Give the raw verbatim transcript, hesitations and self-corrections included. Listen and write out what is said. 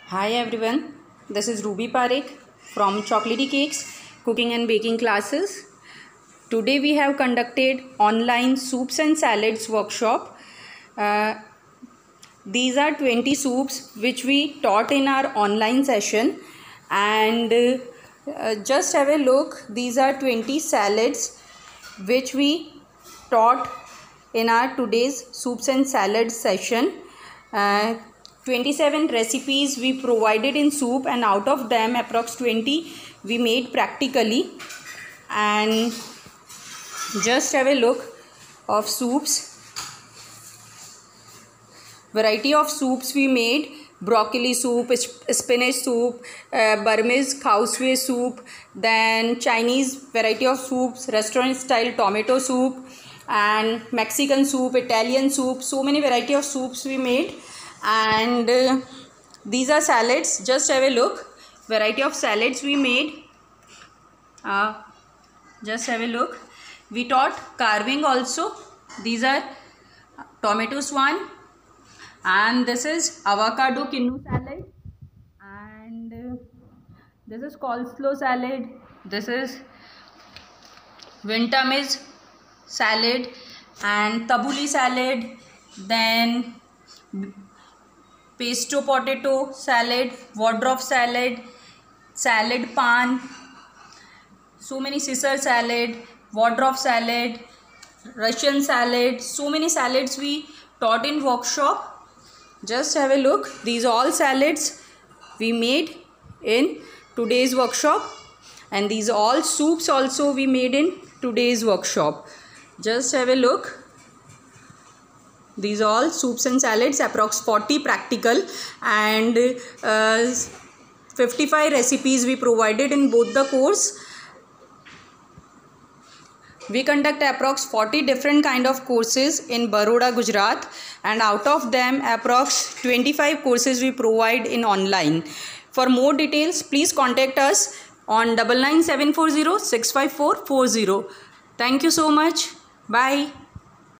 Hi everyone, this is Ruby Parekh from Chocolatey Cakes Cooking and Baking Classes. Today we have conducted online soups and salads workshop. Uh, these are twenty soups which we taught in our online session, and uh, just have a look. These are twenty salads which we taught in our today's soups and salads session. Uh, twenty-seven recipes we provided in soup, and out of them approx twenty we made practically. And just have a look of soups. Variety of soups we made: broccoli soup, spinach soup, uh, Burmese khawswe soup, then Chinese variety of soups, restaurant style tomato soup, and Mexican soup, Italian soup. So many variety of soups we made. And uh, these are salads. Just have a look. Variety of salads we made. Uh, just have a look. We taught carving also. These are tomato swan, and this is avocado quinoa salad, and uh, this is coleslaw salad. This is Vietnamese salad and tabbouleh salad, then pesto potato salad, wardrobe salad, salad pan, so many Caesar salad, wardrobe salad, Russian salad. So many salads we taught in workshop. Just have a look. These all salads we made in today's workshop, and these all soups also we made in today's workshop. Just have a look. These all soups and salads, approx forty practical, and uh, fifty-five recipes we provided in both the course. We conduct approx forty different kind of courses in Baroda, Gujarat, and out of them approx twenty-five courses we provide in online. For more details, please contact us on nine nine seven four zero six five four four zero. Thank you so much. Bye.